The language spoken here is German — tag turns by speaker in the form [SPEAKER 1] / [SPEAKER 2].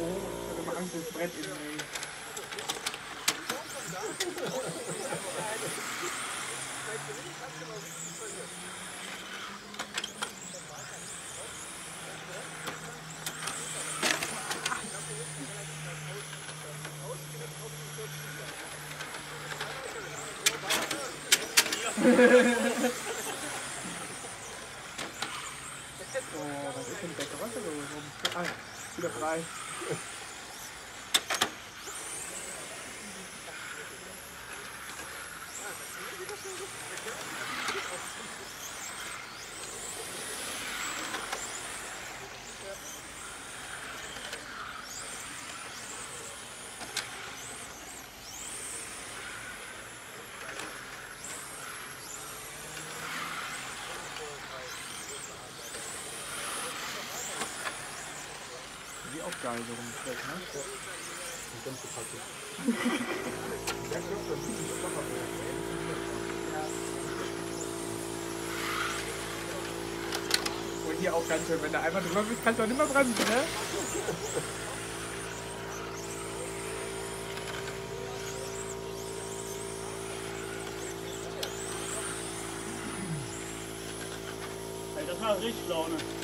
[SPEAKER 1] ich hatte immer Angst, das Brett in den... Oh, was ist denn der Geräusche so? Ah, wieder frei. Die auch geil so rumfällt, ne? Ja. Die ganze Packung. Und hier auch ganz schön, wenn du einmal drüber bist, kannst du auch nicht mehr bremsen, ne?
[SPEAKER 2] Das war richtig Laune.